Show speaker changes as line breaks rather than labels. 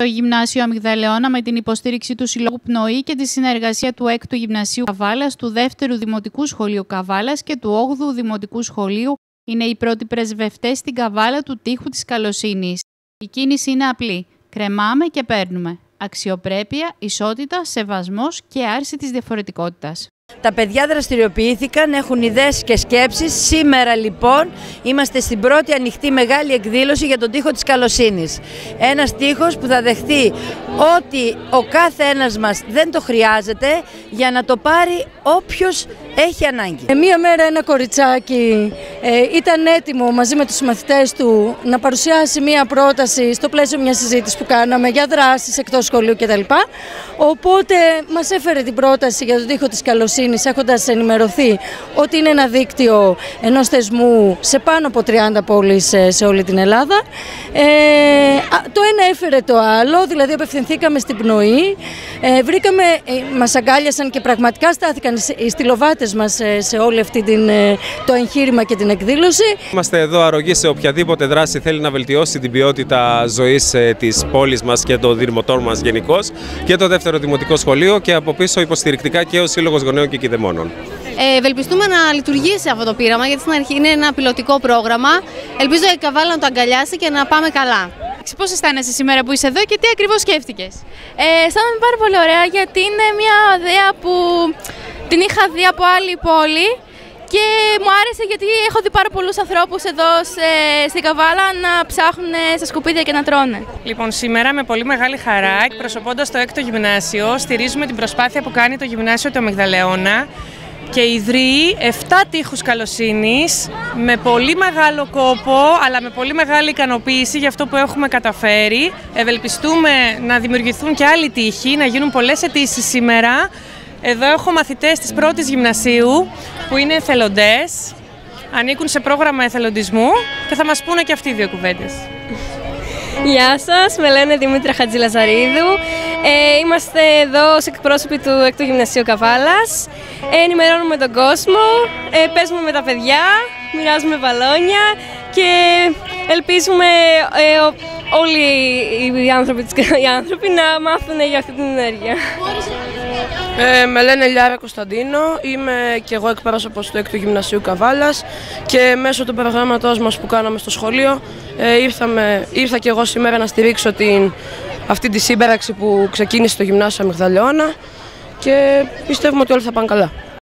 Το Γυμνάσιο Αμυγδαλεώνα, με την υποστήριξη του Συλλόγου Πνοή και τη συνεργασία του 6ου Γυμνασίου Καβάλας, του 2ου Δημοτικού Σχολείου Καβάλας και του 8ου Δημοτικού Σχολείου, είναι οι πρώτοι πρεσβευτές στην Καβάλα του τείχου της καλοσύνης. Η κίνηση είναι απλή. Κρεμάμε και παίρνουμε. Αξιοπρέπεια, ισότητα, σεβασμός και άρση της διαφορετικότητας.
Τα παιδιά δραστηριοποιήθηκαν, έχουν ιδέες και σκέψεις. Σήμερα λοιπόν είμαστε στην πρώτη ανοιχτή μεγάλη εκδήλωση για τον τοίχο της καλοσύνης. Ένας τοίχος που θα δεχτεί ότι ο κάθε ένας μας δεν το χρειάζεται για να το πάρει όποιος έχει ανάγκη.
Μία μέρα ένα κοριτσάκι ήταν έτοιμο μαζί με τους συμμαθητές του να παρουσιάσει μία πρόταση στο πλαίσιο μιας συζήτησης που κάναμε για δράσεις εκτός σχολείου κτλ. Οπότε μας έφερε την πρόταση για τον τοίχο της καλοσύνης, έχοντας ενημερωθεί ότι είναι ένα δίκτυο ενός θεσμού σε πάνω από 30 πόλεις σε όλη την Ελλάδα. Το ένα έφερε το άλλο, δηλαδή απευθυνθήκαμε στην Πνοή, μας αγκάλιασαν και πραγματικά στάθηκαν οι στυλοβάτες μας σε όλη αυτή το εγχείρημα και την εκδήλωση.
Είμαστε εδώ αρρωγοί σε οποιαδήποτε δράση θέλει να βελτιώσει την ποιότητα ζωής της πόλης μας και των δημοτών μας γενικώς, και το 2ο Δημοτικό Σχολείο, και από πίσω υποστηρικτικά και ο Σύλλογος Γονέων και Κηδεμόνων.
Ευελπιστούμε να λειτουργήσει αυτό το πείραμα, γιατί στην αρχή είναι ένα πιλωτικό πρόγραμμα. Ελπίζω η Καβάλα να το αγκαλιάσει και να πάμε καλά.
Πώς αισθάνεσαι σήμερα που είσαι εδώ και τι ακριβώς σκέφτηκες?
Αισθάνομαι πάρα πολύ ωραία, γιατί είναι μια ιδέα που την είχα δει από άλλη πόλη και μου άρεσε, γιατί έχω δει πάρα πολλούς ανθρώπους εδώ στην Καβάλα να ψάχνουν στα σκουπίδια και να τρώνε.
Λοιπόν, σήμερα με πολύ μεγάλη χαρά, εκπροσωπώντας το 6ο Γυμνάσιο, στηρίζουμε την προσπάθεια που κάνει το Γυμνάσιο του Αμυγδαλεώνα και ιδρύει 7 τείχους καλοσύνης με πολύ μεγάλο κόπο, αλλά με πολύ μεγάλη ικανοποίηση για αυτό που έχουμε καταφέρει. Ευελπιστούμε να δημιουργηθούν και άλλοι τείχοι, να γίνουν πολλές αιτήσεις σήμερα. Εδώ έχω μαθητές της πρώτης γυμνασίου που είναι εθελοντές, ανήκουν σε πρόγραμμα εθελοντισμού και θα μας πούνε και αυτοί 2 κουβέντες.
Γεια σας, με λένε Δημήτρα Χατζηλαζαρίδου. Είμαστε εδώ ως εκπρόσωποι του 6ου Γυμνασίου Καβάλας. Ενημερώνουμε τον κόσμο, παίζουμε με τα παιδιά, μοιράζουμε μπαλόνια και ελπίζουμε όλοι οι άνθρωποι να μάθουν για αυτή την ενέργεια.
Με λένε Λιάρα Κωνσταντίνο, είμαι και εγώ εκπρόσωπος του 6ου Γυμνασίου Καβάλας και μέσω του προγράμματός μας που κάναμε στο σχολείο ήρθα και εγώ σήμερα να στηρίξω αυτή τη σύμπραξη που ξεκίνησε το Γυμνάσιο Αμυγδαλεώνα και πιστεύουμε ότι όλοι θα πάνε καλά.